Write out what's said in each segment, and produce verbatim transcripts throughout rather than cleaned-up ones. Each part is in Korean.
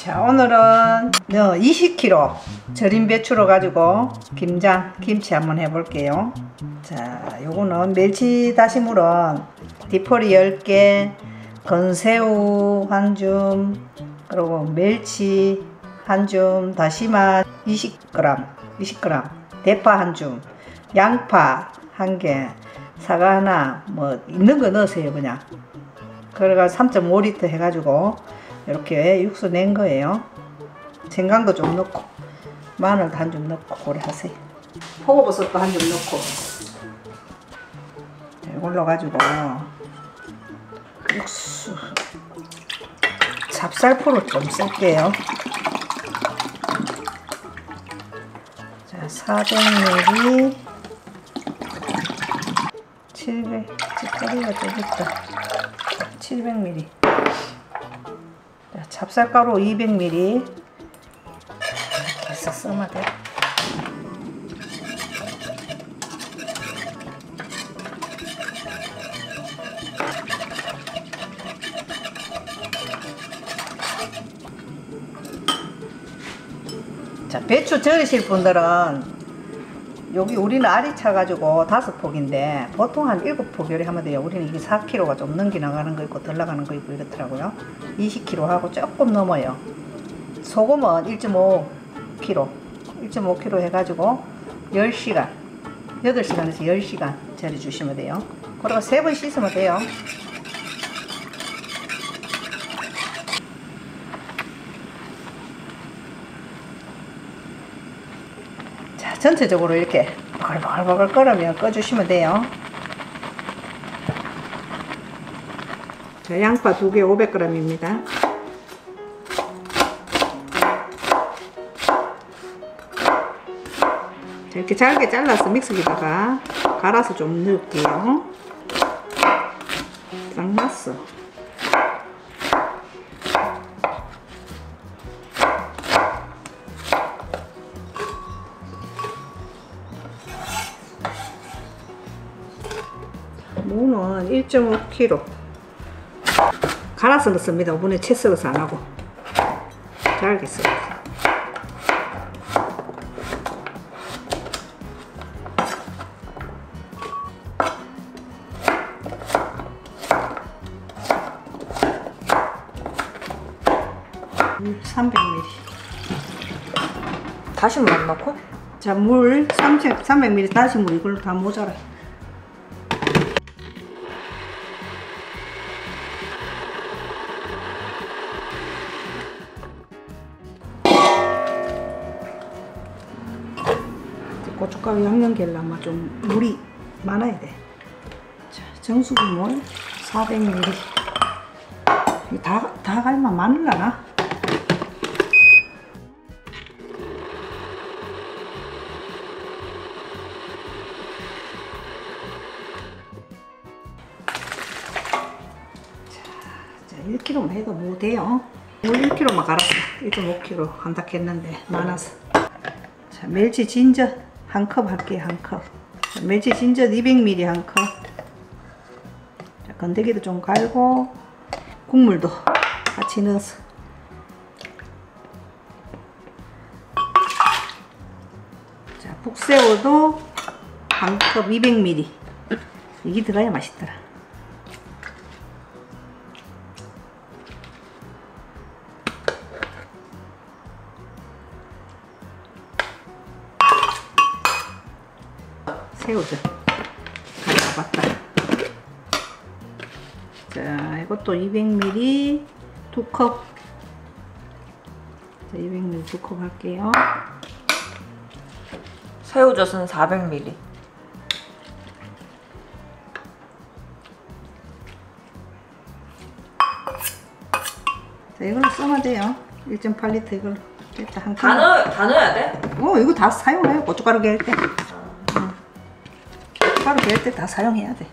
자, 오늘은 이십 킬로그램 절인 배추로 가지고 김장, 김치 한번 해볼게요. 자, 요거는 멸치 다시물은 디포리 열 개, 건새우 한 줌, 그리고 멸치 한 줌, 다시마 이십 그램, 이십 그램, 대파 한 줌, 양파 한 개, 사과 하나, 뭐 있는 거 넣으세요 그냥. 그래가 삼 점 오 리터 해가지고 이렇게 육수 낸 거예요. 생강도 좀 넣고 마늘도 한 줌 넣고 그래 하세요. 포고버섯도 한 줌 넣고 이걸로 가지고 육수 찹쌀풀을 좀 쓸게요. 자, 사백 밀리리터 칠백, 찌꺼기가 좀 있다. 칠백 밀리리터. 자, 찹쌀가루 이백 밀리리터 이렇게 해서 쓰면 돼요. 자, 배추 절이실 분들은 여기 우리는 알이 차가지고 다섯 폭인데 보통 한 일곱 폭 요리 하면 돼요. 우리는 이게 사 킬로그램가 좀 넘게 나가는 거 있고 덜 나가는 거 있고 이렇더라고요. 이십 킬로그램 하고 조금 넘어요. 소금은 일 점 오 킬로그램, 일 점 오 킬로그램 해가지고 열 시간, 여덟 시간에서 열 시간 절여 주시면 돼요. 그리고 세 번 씻으면 돼요. 전체적으로 이렇게 벌벌벌 끓으면 꺼주시면 돼요. 자, 양파 두 개 오백 그램입니다. 자, 이렇게 잘게 잘라서 믹서기다가 갈아서 좀 넣을게요. 딱 맞어. 무는 일 점 오 킬로그램 갈아서 넣습니다. 이번에 채 썰어서 안하고 잘게 썰어요. 삼백 밀리리터 다시물 안 넣고? 자, 물 삼백 밀리리터 다시물 이걸로 다 모자라요. 고춧가루 양념 게려면 좀 물이 많아야 돼. 자, 정수기물 사백 밀리리터. 다, 다 갈면 많으려나? 자, 일 킬로그램만 해도 뭐 돼요? 물 일 킬로그램만 갈았어. 일 점 오 킬로그램 한다 했는데 많아서. 자, 멸치 진저 한 컵 할게요. 한 컵. 자, 멸치 진저 이백 밀리리터 한 컵. 자, 건더기도 좀 갈고 국물도 같이 넣어서. 자, 북새우도 한 컵 이백 밀리리터. 이게 들어야 맛있더라. 새우젓 가져와봤다. 자, 이것도 이백 밀리리터 두 컵. 자, 이백 밀리리터 두 컵 할게요. 새우젓은 사백 밀리리터. 자, 이걸로 쓰면 돼요. 일 점 팔 리터 이걸로. 일단 한 다 넣어, 다 넣어야 돼? 어, 이거 다 사용해요. 고춧가루 갤 때. 고춧가루 갤 때 다 사용해야 돼.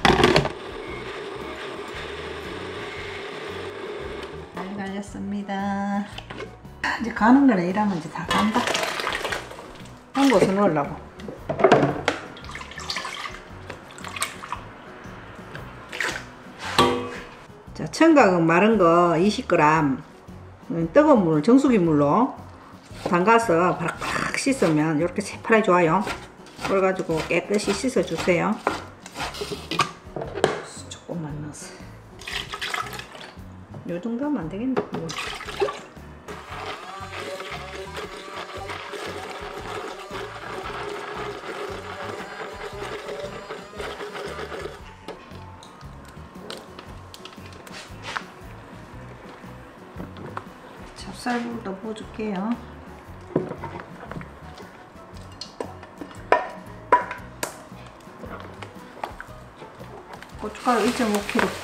잘 갈렸습니다. 이제 가는 거는 이러면 이제 다 간다. 한 곳에 넣으려고. 자, 청각은 마른 거 이십 그램, 음, 뜨거운 물, 정수기 물로 담가서 바락바락 씻으면 이렇게 새파랗게 좋아요. 그래가지고 깨끗이 씻어주세요. 조금만 넣어서. 요 정도 하면 안 되겠네. 뭐. 찹쌀물도 부어줄게요. 고춧가루 일 점 오 킬로그램.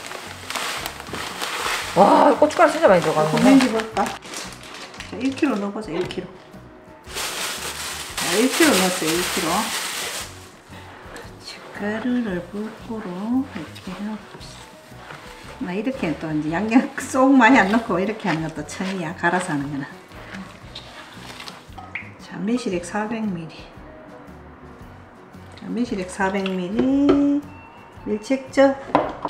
와, 고춧가루 진짜 많이 들어가는 거네. 고명지 볼까? 자, 일 킬로그램 넣어보자. 일 킬로그램. 자, 일 킬로그램 넣었어요. 일 킬로그램. 고춧가루를 불고로 이렇게 넣어봅시다. 나 이렇게 또 이제 양념 쏙 많이 안 넣고 이렇게 하는 것도 처음이야. 갈아서 하는 거는. 자, 매실액 사백 밀리리터. 자, 매실액 사백 밀리리터. 밀책젓.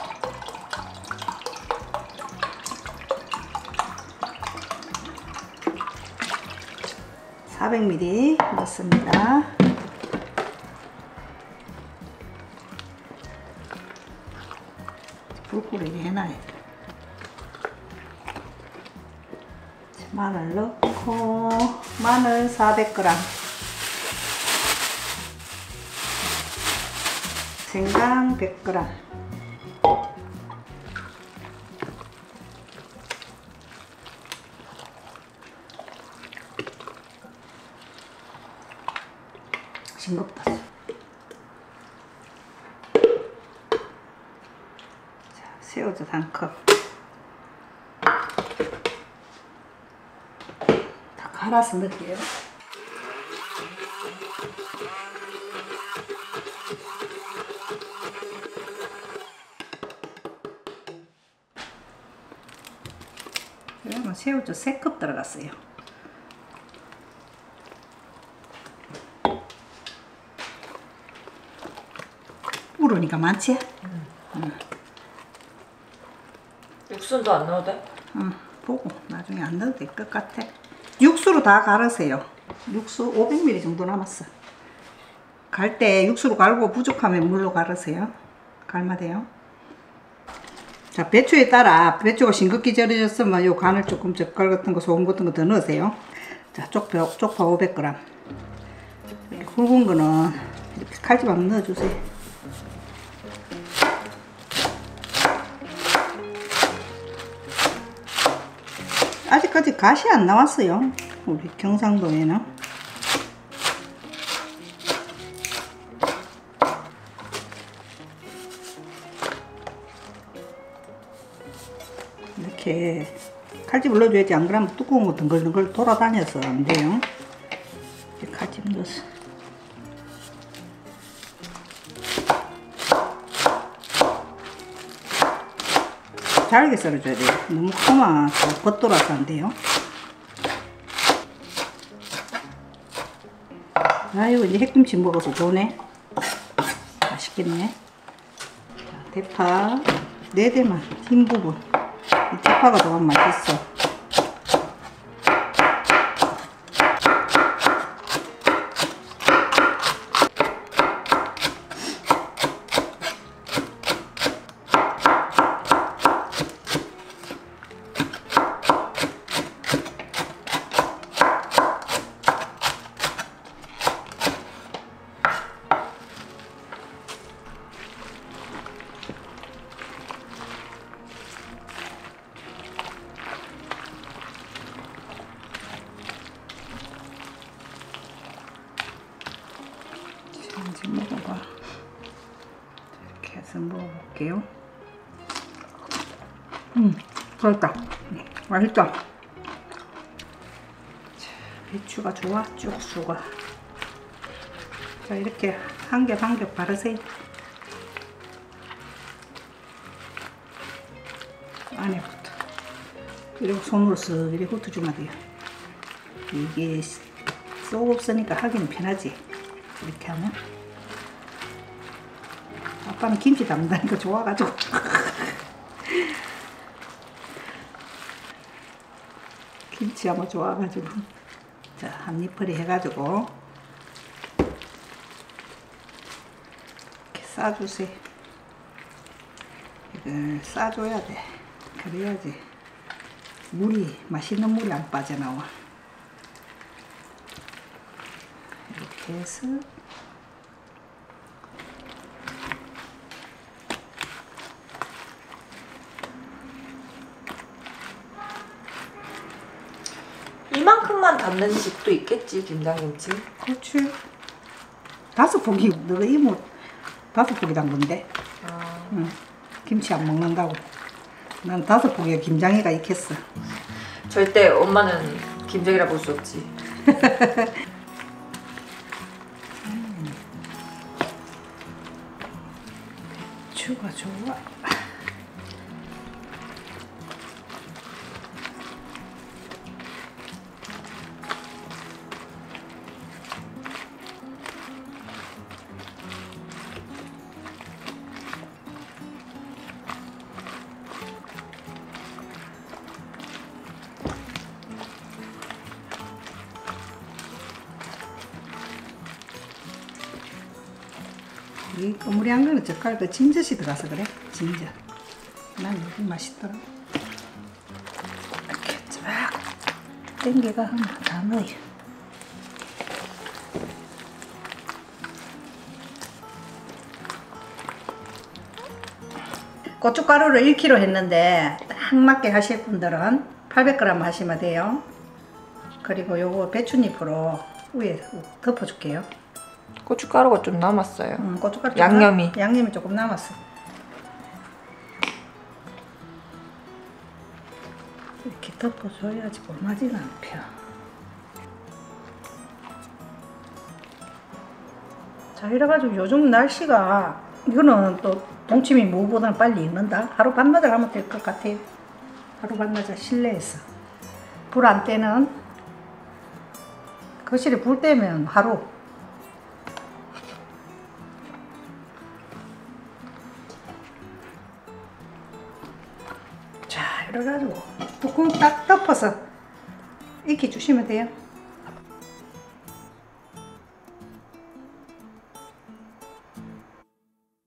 사백 밀리리터 넣습니다. 불고리를 해놔야 돼. 마늘 넣고, 마늘 사백 그램, 생강 백 그램, 싱겁다. 새우젓 한 컵. 다 갈아서 넣을게요. 그러면 새우젓 세 컵 들어갔어요. 우르니까 많지? 응. 응. 육수도 안 넣어도 돼? 응, 보고 나중에 안 넣어도 될 것 같아. 육수로 다 갈으세요. 육수 오백 밀리리터 정도 남았어. 갈 때 육수로 갈고 부족하면 물로 갈으세요. 갈마돼요. 자, 배추에 따라 배추가 싱겁게 절여졌으면 요 간을 조금 젓갈 같은 거 소금 같은 거 더 넣으세요. 자, 쪽파, 쪽파 오백 그램. 이렇게 굵은 거는 이렇게 칼집 한번 넣어주세요. 아직까지 갓이 안 나왔어요. 우리 경상도에는. 이렇게 칼집을 넣어줘야지. 안 그러면 두꺼운 거 덩글덩글 돌아다녀서 안 돼요. 이렇게 칼집 넣어서. 잘게 썰어줘야 돼요. 너무 크면 겉돌아서 안 돼요. 아이고, 이제 햇김치 먹어서 좋네. 맛있겠네. 자, 대파 네 대만, 흰 부분. 이 대파가 더 맛있어. 이제 먹어봐. 이렇게 해서 먹어볼게요. 음, 맛있다. 맛있다. 자, 배추가 좋아, 쭉수가. 자, 이렇게 한 겹 한 겹 바르세요. 안에부터. 그리고 손으로 쓱 이렇게 훑어주면 돼요. 이게 쏙 없으니까 하기는 편하지. 이렇게 하면. 아빠는 김치 담는다니까 좋아가지고. 김치 한번 좋아가지고. 자, 한 입풀이 해가지고 이렇게 싸주세요. 이걸 싸줘야 돼. 그래야지 물이, 맛있는 물이 안 빠져나와. 이렇게 해서 이만큼만 담는 집도 있겠지, 김장김치. 그렇지. 다섯 포기, 너가 이모 다섯 포기 담근데. 아, 응. 김치 안 먹는다고. 난 다섯 포기에 김장이가 있겠어. 절대 엄마는 김장이라 볼 수 없지. 배추가 좋아. 이 거물이 한 거는 젓갈 그 진젓이 들어가서 그래. 진젓. 난 여기 맛있더라. 이렇게 쫙 땡겨가 하면 다 넣어요. 고춧가루를 일 킬로그램 했는데 딱 맞게 하실 분들은 팔백 그램 하시면 돼요. 그리고 요거 배춧잎으로 위에 덮어줄게요. 고춧가루가 좀 남았어요. 음, 고춧가루 조금 양념이. 남- 양념이 조금 남았어. 이렇게 덮어줘야지 볼맛이 안 펴. 자, 이래가지고 요즘 날씨가 이거는 또 동치미 무보다는 빨리 익는다. 하루 반나절 하면 될 것 같아요. 하루 반나절 실내에서. 불 안 때는 거실에 불 때면 하루. 자, 이래가지고 뚜껑 딱 덮어서 익혀 주시면 돼요.